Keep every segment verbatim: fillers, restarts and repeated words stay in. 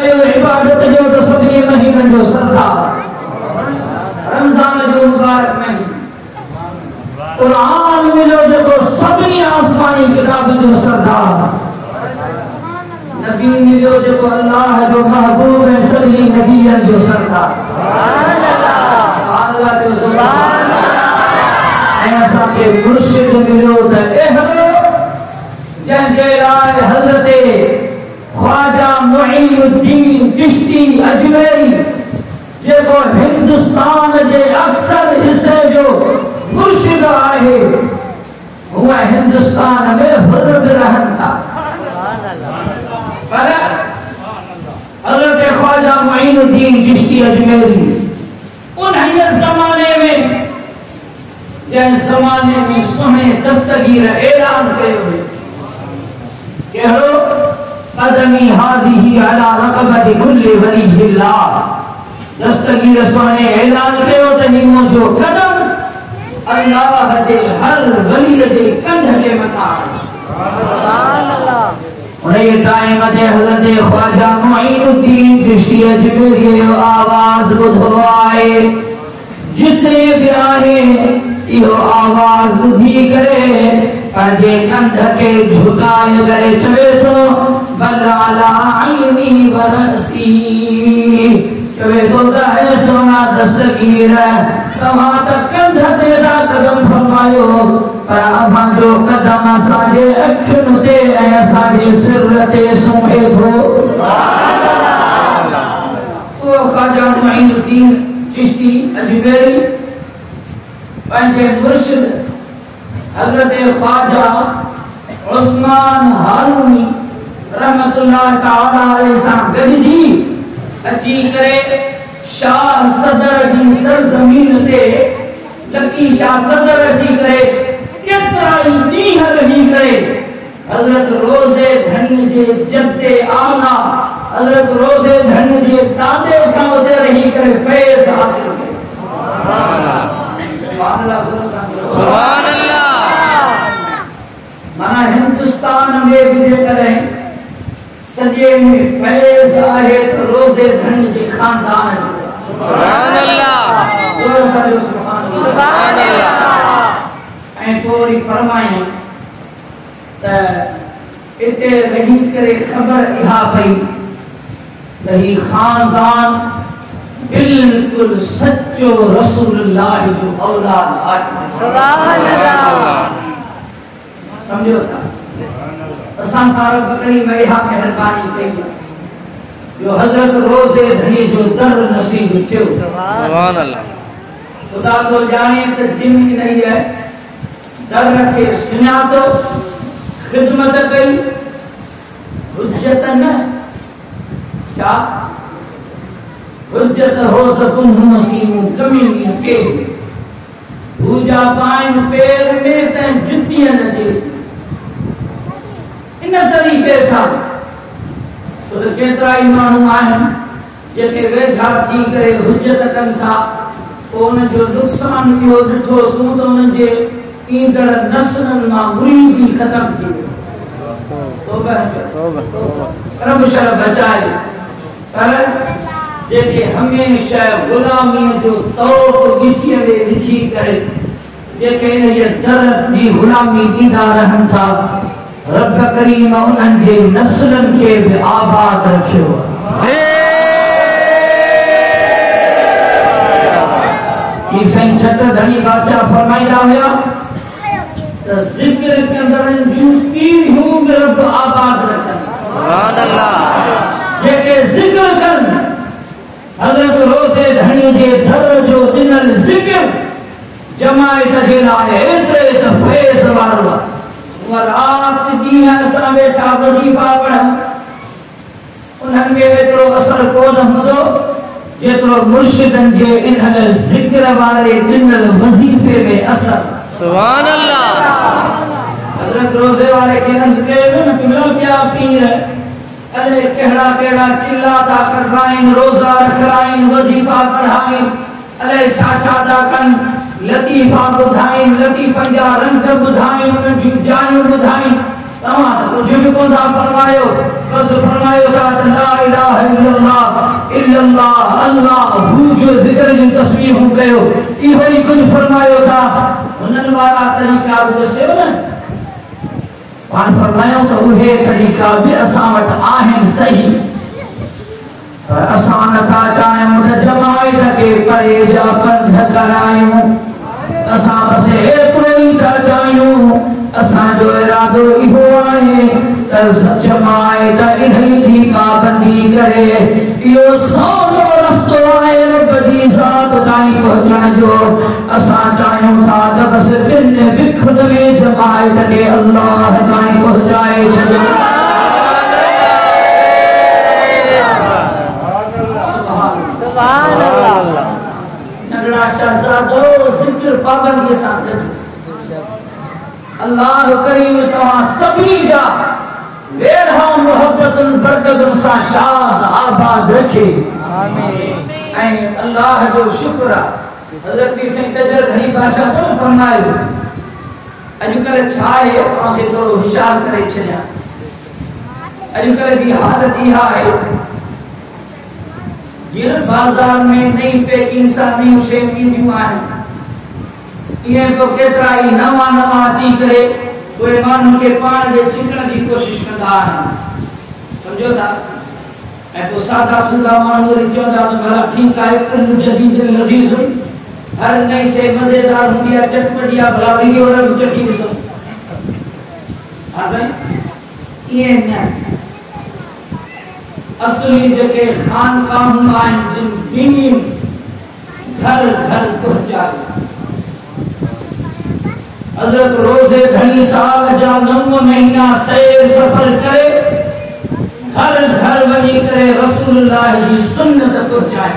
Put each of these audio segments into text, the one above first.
इबादत जो तो सभी महीनन जो सरदार रमजान जो मुबारक में कुरान मिलो जो सभी आसमानी किताब जो सरदार नबी मिलो जो अल्लाह जो महबूब है सभी नबियन जो सरदार अल्लाह जो सुभान अल्लाह ऐसा के मुर्शिद मिलो त एहरो जंहिंजे लाइ हज़रत ख्वाजा मुईनुद्दीन चिश्ती अजमेरी जेको हिंदुस्तान जे अक्सर हिस्से जो मुर्शिद आहे हुआ हिंदुस्तान में हुर भी रहन था पर हज़रत ख्वाजा मुईनुद्दीन चिश्ती अजमेरी उन जमाने में जंहिं जमाने में सुने दस्तगीर ऐलान कयो कहिड़ो कदमी हादिही अला रक़बति कुल्ली वलिय्यिल्लाह दस्तगीर सोने ऐलान कयो त निमो जो कदम अल्लाह जे हर वली जे कंध जे मथा सुभान अल्लाह उन ये टाइम ते हज़रत ख्वाजा मुईनुद्दीन चिश्ती अजमेरी जो आवाज ॿुधो आहे जिते भी आहे इहो आवाज ॿुधी करे पंहिंजे कंध के झुकाए करे चवे थो बल अला आईनी वरसी चवे थो त है सोना दस्तगीर तव्हां त कंध ते था कदम फरमायो पर असां जो कदम असांजे अखियुनि ते ऐं असांजे सिर ते सुम्हे थो उहो ख्वाजा मुईनुद्दीन चिश्ती अजमेरी पंहिंजे मुर्शिद हज़रत ख्वाजा उस्मान हारूनी रहमतुल्लाह तआला अलैहि सां गॾिजी अची करे शाह सदर जी सरज़मीन ते लकी शाह सदर अची करे केतिरा ई ॾींहं रही करे हज़रत रोज़े धनी जे जद्दे आला हज़रत रोज़े धनी जे दादे खां उते रही करे फैज़ हासिल कयो सुभान अल्लाह सुभान अल्लाह माना हिंदुस्तान में भी करे सजे में फैज़ आहे तो रोज़े धनी जे खानदान जो सुभान अल्लाह सुभान अल्लाह ऐं पोइ फरमाई त इते रही करे ख़बर इहा पई त ही खानदान बिल्कुल सच्चो रसूलुल्लाह जो औलाद आहे सुभान अल्लाह समझो था असां सारा बकरी में इहा मेहरबानी कई जो हज़रत रोज़े धनी जो दर नसीब थियो सुभान अल्लाह खुदा तो जाने त जिन नहीं है दर के सुञातो खिदमत कई हुज्जत न क्या हुज्जत हो तो तुम मसीमू कमी के पूजा पाइन पैर में त जुतियां न जे इन तरीके सां तो केतिरा ई माण्हू आहिनि जेके वेझा थी करे हुज्जत कनि था पोइ उन जो नुक़सान इहो ॾिठो सूं त उन्हनि जे ईंदड़ नस्लनि मां मुरीदी ख़तम थी रब शर बचाए पर जेके हमेशह गुलामी जो तौफ़ विछी में विझी करे जेके इन दर जी गुलामी ॾींदा रहनि था रब करीम उन्हनि जे नस्लनि खे बि आबाद रखियो ये सही छत धनी बादशाह फरमाईंदा हुया त ज़िक्र के अंदर जूं पीढ़ियूं में रब आबाद रखनि सुभान अल्लाह जेके ज़िक्र कनि हज़रत रोज़े धनी जे दर जो ॾिनल ज़िक्र जमायत जे लाइ एतिरे त फैज़ वारो रात ॾींहं असां वेठा वज़ीफ़ा पढ़ूं उन्हनि में एतिरो असर कोन हूंदो जेतिरो मुर्शिदनि जे इन्हनि ज़िक्र वारे ॾिनल वज़ीफ़े में असर सुभान अल्लाह हज़रत रोज़े वारे खे अर्ज़ कयो न कि पिया पीर अरे कहिड़ा कहिड़ा चिल्ला था करवाइनि रोज़ा रखाइनि वज़ीफ़ा पढ़ाइनि अरे छा छा था कनि लतीफ़ा ॿुधाइनि लतीफ़नि जा रंग ॿुधाइनि उन्हनि जूं जानियूं ॿुधाइनि तमाम कुछ भी कौन सा फरमायो बस फरमायो था ला इलाहा इल्लल्लाह इल्लल्लाह अल्लाह हु जो जिक्र जो तस्बीह हूं कयो इहो ही कुछ फरमायो था उन्हनि वारा तरीक़ा बि सेव न पाण फरमायो त उहे तरीक़ा बि असां वटि आहिनि सही पर असां नथा चाहियूं त जमायत खे परे जा पंध करायूं असां बस एतिरो ई था चाहियूं असांजो इरादो इहो आहे त जमायत इन्ही जी पाबंदी करे इहो सवलो रस्तो आहे रब जी ज़ात ताईं पहुचण जो असां चाहियूं था त बस ॿिन विखुद में जमायत खे अल्लाह ताईं पहुचाए छॾियो सुभान अल्लाह नगड़ा शहजादो ज़िक्र पाबंदी सां गॾु अल्लाह करीम तव्हां सभिनी जा वेढ़ा मोहब्बतुन बरकतुन सां शाद आबाद रखे आमीन ऐं अल्लाह जो शुक्र आहे हज़रत पीर साईं तजर घणी भाषा कोन फरमायो अॼुकल्ह छा आहे तव्हांखे थोरो होशियार करे छॾियां अॼुकल्ह जी हालत इहा आहे जीअं बाज़ार में नई पैकिंग सां नयूं शयूं ईंदियूं आहिनि इहे पोइ केतिरा ई नवां नवां अची करे उहे माण्हुनि खे पाण ॾे छिकण जी कोशिशि कंदा आहिनि सम्झो था ऐं पोइ सादा सुदा माण्हू वरी चवंदा त भला ठीकु आहे कुल जदीद लज़ीज़ हुई हर नई शइ मज़ेदार हूंदी आहे चटपटी आहे भला वरी वारा बि चटी ॾिसो हा साईं इएं न असली जेके खानकाहूं आहिनि जिन दीन घर घर पहुचायो हज़रत रोज़े घणी साल जा नव महीना सैर सफर करे घर घर वञी करे रसूलुल्लाह जी सुन्नत पहुचाए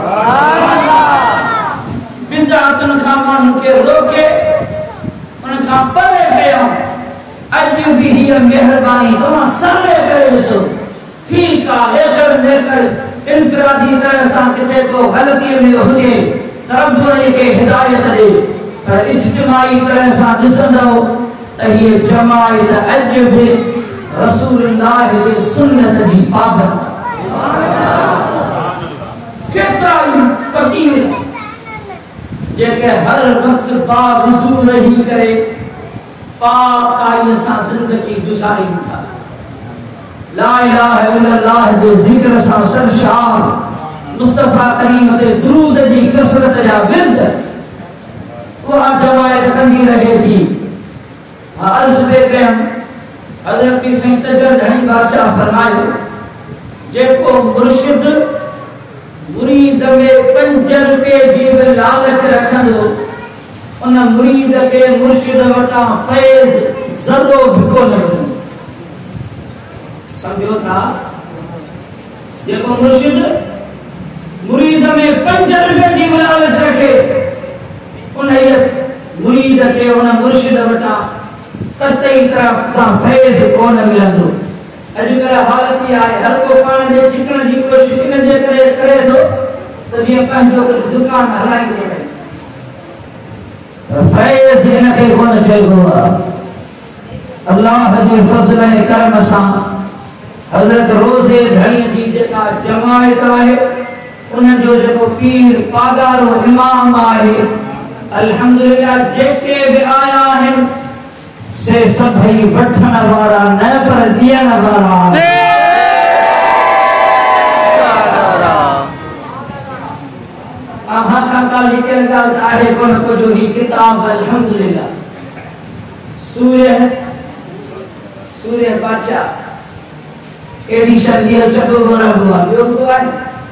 बिदअतुनि खां माण्हुनि खे रोके उन खां परे कयो अॼु बि हीअ महिरबानी तव्हां सर्वे करे ॾिसो ठीकु आहे लेकर लेकर इनफरादी तरह सां किथे को ग़लतीअ में हुजे त रब खे हिदायत ॾे पर इज्तिमाई तरह सां ॾिसंदो त हीअ जमायत अॼु बि रसूलुल्लाह जी सुन्नत जी पाबंद केतिरा ई फ़क़ीर जेके हर वक़्तु बावज़ू रही करे पाकाईअ सां ज़िंदगी गुज़ारीनि था ला इलाहा इल्लल्लाह जे ज़िक्र सां सरशार मुस्तफा करीम ते दुरूद जी कसरत जा विर्द उहा जमायत कंदी रहे थी अर्ज़ पे कयम हज़रत पीर साईं तजर घणी बादशाह फरमायो जेको मुर्शिद मुरीद में पंज रुपए जी बि लालच रखंदो उन मुरीद खे मुर्शिद वटां फैज़ ज़रो बि कोन मिलंदो समझो था जेको मुर्शिद मुरीद में पंज रुपए जी बि लालच रखे उन मुरीद खे उन मुर्शिद वटां कतई तरफ़ सां फैज़ कोन मिलंदो अॼुकल्ह हालत इहा आहे हर को पाण ॾे छिकण जी कोशिशि इन जे करे करे थो त जीअं पंहिंजो दुकान हलाईंदो रहे फैज़ इनखे कोन चइबो आहे अल्लाह जे फज़ल ऐं करम सां हज़रत रोज़े घणी जी जेका जमायत आहे उन जो जेको पीर पागारो इमाम आहे अल्हम्दुलिल्लाह जेके बि आया आहिनि से सभई वठण वारा न पर ॾियण वारा अहां खां का लिखियल ॻाल्हि आहे कोन को जो ही किताब अल्हम्दुलिल्लाह सूर्य सूर्य बादशाह एडिशन लियल छॾो रहंदो आहे ॿियो को आहे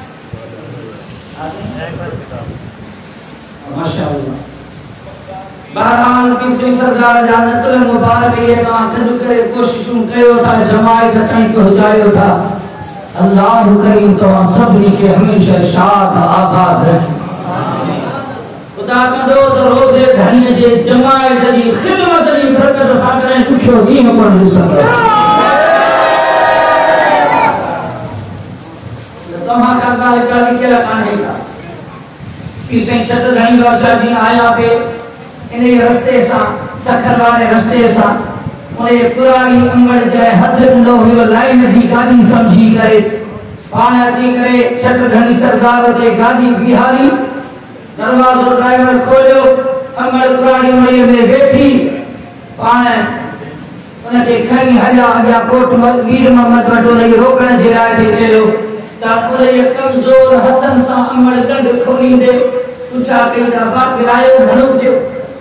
माशाअल्लाह बहरहाल किसी सरदार जानतुल मुबारक ये ना गॾु करे कोशिशूं कयो था जमायत ताईं पहुचायो था अल्लाह करीम तव्हां सभिनी खे हमेशा शाद आबाद रखे खुदा कंदो त रोज़े घणीअ जे जमायत जी ख़िदमत जी बरकत सां कॾहिं ॾुखियो ॾींहुं कोन ॾिसंदो तव्हां खां ॻाल्हि काली कहिड़ा कान्हे का पीर साईं छत घणी वर्षा जी आया पे इन रस्ते सां सखर वारे रस्ते सां ओए पुरानी अंगड़ जाए हथ नो हुयो लाइन जी गाड़ी समझी करे पाण अची करे छत घणी सरदार जे गाड़ी बिहारी दरवाजो ड्राइवर खोलियो अंगड़ पुरानी मड़ीअ में बैठी पाण उनखे खणी हलिया अॻियां कोट वीर मोहम्मद वटि उनखे रोकण जे लाइ थी चयो त उनजे कमज़ोर हथनि सां अंगड़ ॾंढ खोलींदे पुछा कई त बा किरायो घणो थियो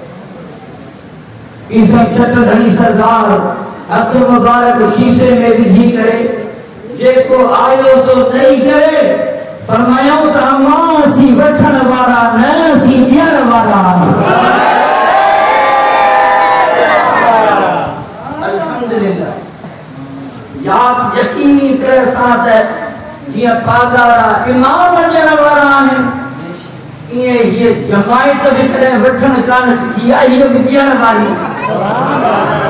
ई सब छट घणी सरदार हथ मुबारक खीसे में विझी करे जेको आयो सो ॾेई करे फरमायूं त मां सी वठण वारा न सी ॾियण वारा अल्हम्दुलिल्लाह याद यकीनी तरह सां त जीअं पागारा इमाम ॾियण वारा आहिनि ये ये जमायत भी करे वठन कान सिखी आई ये ॾियण वारी